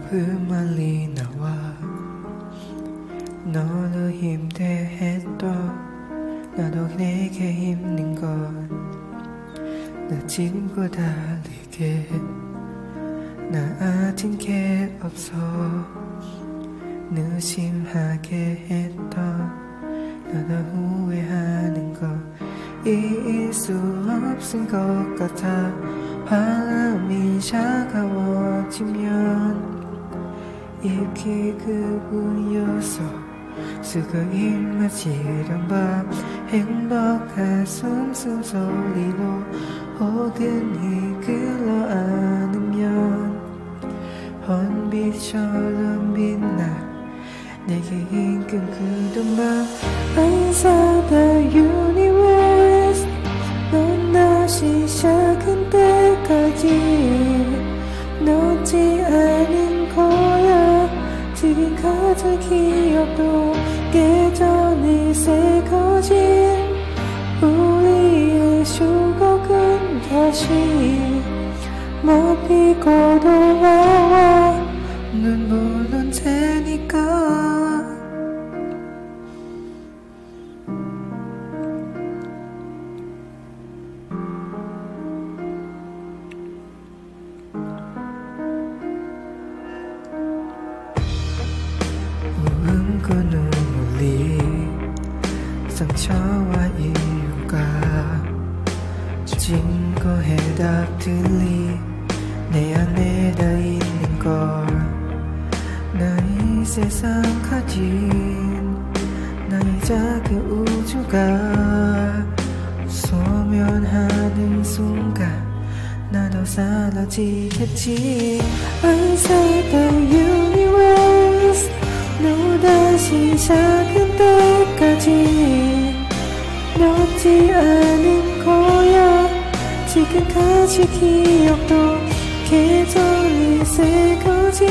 흩말리 나와 너도 힘대했던 나도 내게 힘든 건 늦짐과 달리게 나 아tin 게 없어 느심하게 했던 나도 후회하는 거 이길 수 없을 것 같아 바람이 차가워지면 입기 그뿐이어서 쓰고 일마치던 밤 행복한 숨소리로 혹은 이끌어 안으면 헌빛처럼 빛나 내게 이끈 그던 밤 Answer the universe 넌 다시 시작한 때까지 놓지 않은 거야 지금까지 기억도 깨져니 새거진 우리의 추억은 다시 못 피고 돌아와 눈물은 테니까 그 눈물이 상처와 이유가 증거해 답들이 내 안에 다 있는 걸 나의 세상 가진 나의 작은 우주가 소멸하는 순간 나도 사라지겠지 I said the universe 너 다시 작은 때까지 놓지 않은 거야 지금까지 기억도 계절이 새거진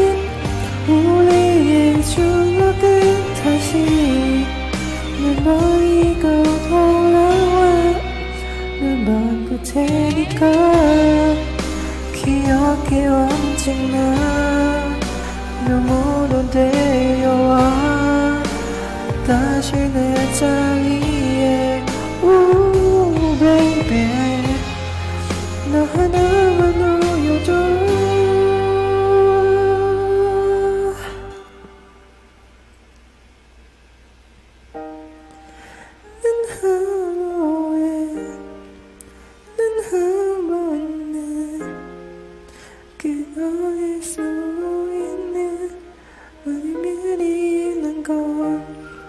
우리의 추억은 다시 널 버리고 돌아와 널 먼 테니까 기억해 언제나 눈물로 데려와 다시 내 자리에 Ooh baby 너 하나만 놓여줘 난 하루에 난 한 번에 그거일 수 있는 아니면 잃는 건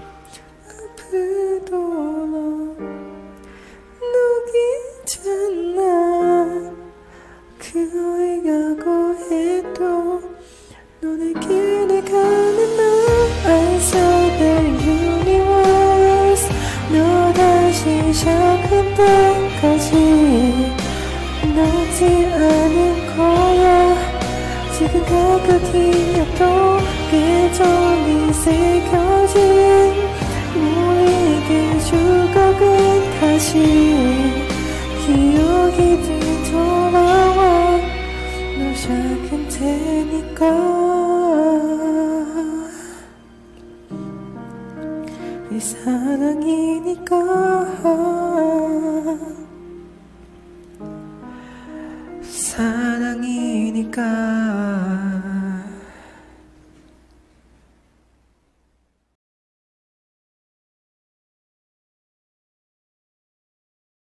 아프도록 녹이잖아 그거에 가고 해도 너에게 가는 날 I saw the universe 너 다시 시작한 때까지 놓지 않을 거야 지금 그 기억도 깨져니 새겨진 우리의 추억은 다시 기억이 되돌아와 너 시작한 테니까 이 사랑이니까